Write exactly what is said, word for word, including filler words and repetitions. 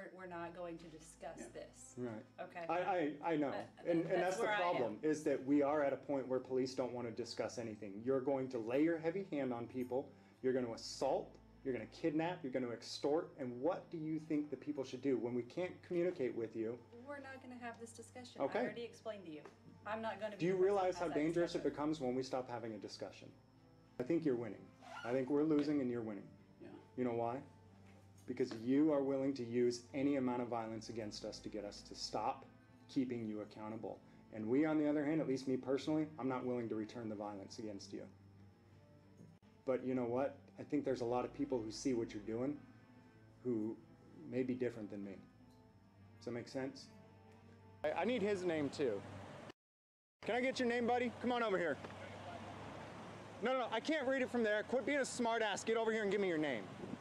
we're, we're not going to discuss Yeah. this. Right. Okay. I, I, I know. Uh, and, and that's that's the where I problem, am. is that we are at a point where police don't want to discuss anything. You're going to lay your heavy hand on people, you're going to assault, you're going to kidnap, you're going to extort, and what do you think the people should do when we can't communicate with you? We're not going to have this discussion. Okay. I already explained to you. I'm not going to be Do you the person realize that how has that dangerous it discussion. becomes when we stop having a discussion? I think you're winning. I think we're losing and you're winning. Yeah. You know why? Because you are willing to use any amount of violence against us to get us to stop keeping you accountable. And we, on the other hand, at least me personally, I'm not willing to return the violence against you. But you know what? I think there's a lot of people who see what you're doing who may be different than me. Does that make sense? I, I need his name too. Can I get your name, buddy? Come on over here. No, no, no, I can't read it from there. Quit being a smart ass. Get over here and give me your name.